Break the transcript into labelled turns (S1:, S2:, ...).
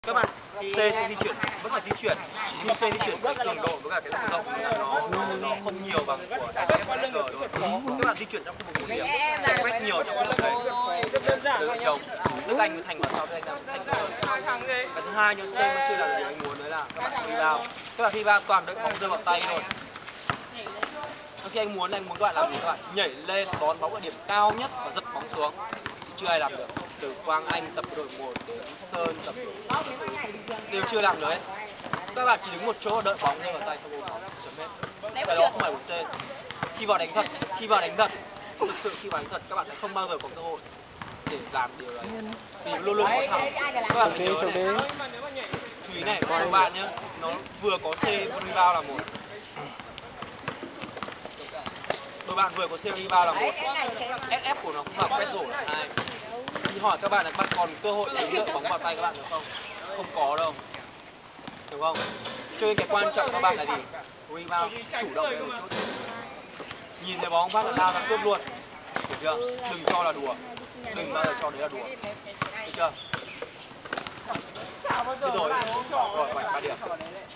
S1: Các bạn C sẽ di chuyển, vẫn phải di chuyển, nhưng C di chuyển với cường độ với cả cái độ rộng nó không nhiều bằng của đá thép và đá cờ thôi. Các bạn di chuyển trong khu vực 1 điểm, chạy quét nhiều trong khu vực đấy. Từ đội chồng, nước Anh với Thành vào sau đây là Thành hơn. Cái thứ hai, cho C vẫn chưa là điều anh muốn, đấy là các bạn rebound. Các bạn rebound toàn đợi bóng rơi vào tay thôi. Khi anh muốn các bạn làm gì? Các bạn nhảy lên đón bóng ở điểm cao nhất và giật bóng xuống. Thì chưa ai làm được. Từ Quang Anh tập đội 1 đến Sơn tập đều chưa làm được hết. Các bạn chỉ đứng một chỗ đợi bóng rơi vào tay xong ôm bóng chấm hết. Cái đó không phải của C. Khi vào đánh thật, thực sự khi vào đánh thật các bạn sẽ không bao giờ có cơ hội để làm điều đấy. Vì luôn luôn có thắng. Các bạn phải nhớ này. Chú ý này, của bạn nhé, nó vừa có C vừa rebound là một. Đội bạn vừa có C rebound là một. SF của nó cũng vào quét rổ là 2. Thì hỏi các bạn là bạn còn cơ hội để đợi bóng vào tay các bạn được không? Không có đâu. Đúng không? Cho nên cái quan trọng của các bạn là gì? Rebound, chủ động lên một chút. Nhìn thấy bóng phát là lao ra cướp luôn. Hiểu chưa? Đừng cho là đùa. Đừng bao giờ cho đấy là đùa. Được chưa? Thế rồi, 3 điểm.